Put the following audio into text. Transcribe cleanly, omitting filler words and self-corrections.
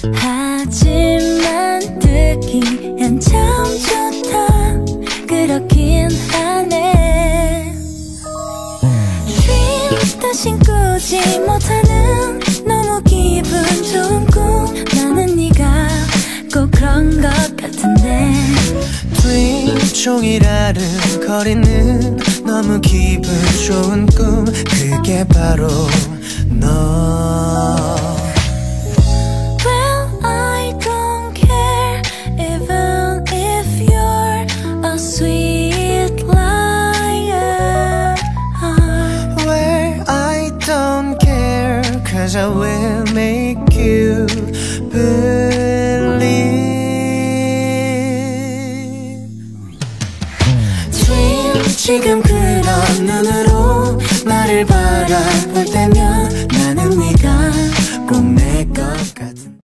하지만 듣기엔 참 좋다 그렇긴 하네. Dream 다신 꾸지 못하는 너무 기분 좋은 꿈. 나는 네가 꼭 그런 것 같은데. Dream 종일 아른거리는 너무 기분 좋은 꿈. 그게 바로 너. Well, I don't care even if you're a sweet liar. Well, I don't care cause I will make you believe.